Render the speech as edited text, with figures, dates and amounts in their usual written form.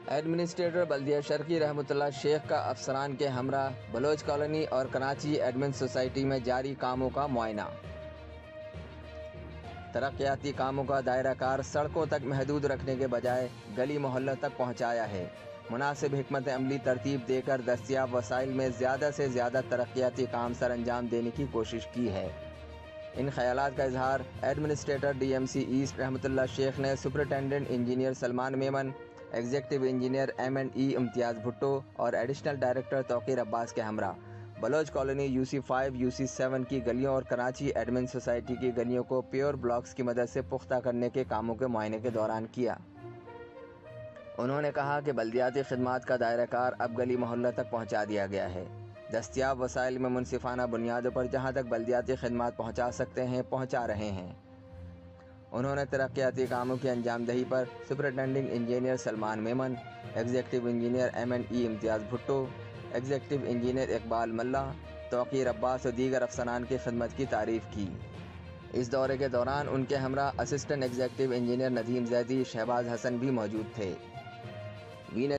Administrator بلدیہ شرقی رحمۃ اللہ شیخ کا افسران کے ہمراہ بلوچ کالونی اور کراچی ایڈمن سوسائٹی میں جاری کاموں کا معائنہ۔ ترقیاتی کاموں کا دائرہ کار سڑکوں تک محدود رکھنے کے بجائے گلی محلہ تک پہنچایا ہے۔ مناسب حکمت عملی ترتیب دے کر دستیاب وسائل میں زیادہ سے زیادہ ترقیاتی کام سر انجام دینے کی کوشش کی ہے۔ ان خیالات کا اظہار administrator D M C East Rahmatullah Shaikh نے superintendent engineer Salman Memon, executive engineer M&E Imtiaz Bhutto اور ایڈیشنل ڈائریکٹر توقیر عباس کے ہمراہ بلوچ کالونی UC5 UC7 کی گلیوں اور کراچی ایڈمن سوسائٹی کی گلیوں کو پیور بلاکس کی مدد سے پختہ کرنے کے کاموں کے معائنے کے دوران کیا۔ انہوں نے کہا کہ بلدیاتی خدمات کا دائرہ کار اب گلی محلہ تک پہنچا دیا گیا ہے۔ دستیاب وسائل میں منصفانہ بنیادوں پر جہاں تک بلدیاتی خدمات پہنچا سکتے ہیں پہنچا رہے ہیں۔ انہوں نے ترقیاتی کاموں کی انجام دہی پر superintending engineer Salman Memon, executive engineer M&E Imtiaz Bhutto, executive engineer Iqbal ملا، توقیر عباس اور دیگر افسران کی خدمت کی تعریف کی۔ اس دورے کے دوران ان کے ہمراہ assistant executive engineer Nadeem Zaidi, Shahbaz Hassan بھی موجود تھے۔